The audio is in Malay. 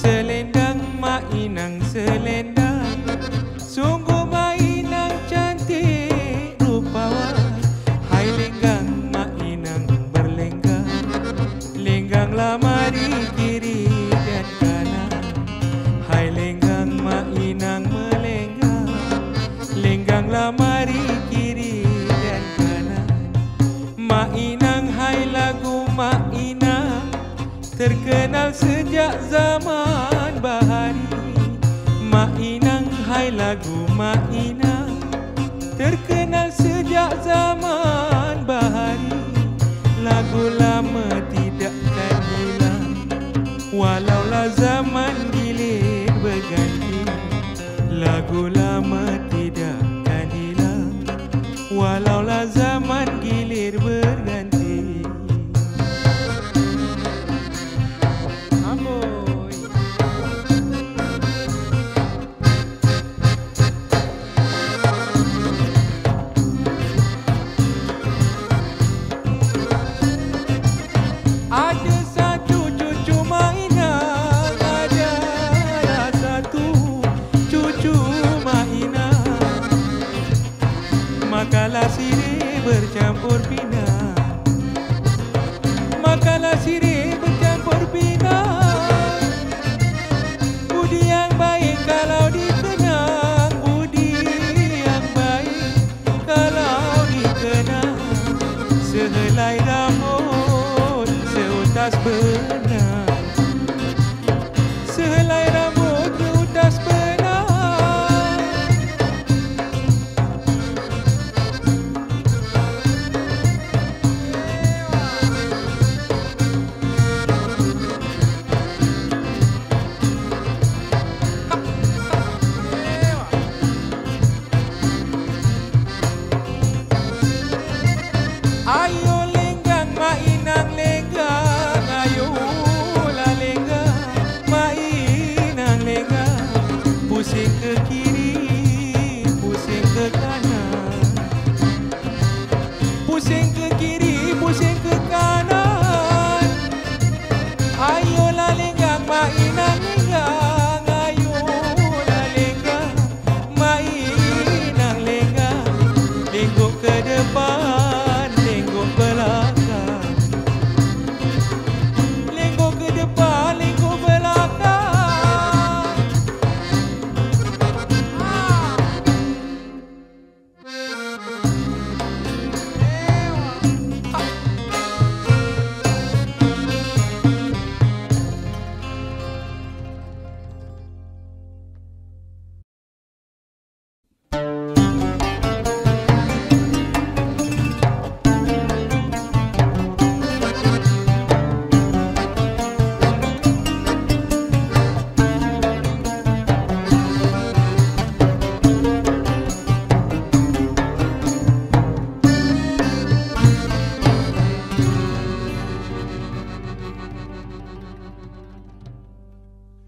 Selendang mainang selendang, sungguh mainang cantik rupawan. Hai lenggang mainang berlenggang, lengganglah mari kiri dan kanan. Hai lenggang mainang melenggang, lengganglah mari kiri dan kanan. Mainang hai lagu mainang, terkenal sejak zaman bahari. Mainang hai lagu mainang, terkenal sejak zaman bahari. Lagu lama tidak akan hilang, walaulah zaman gilir berganti. Lagu lama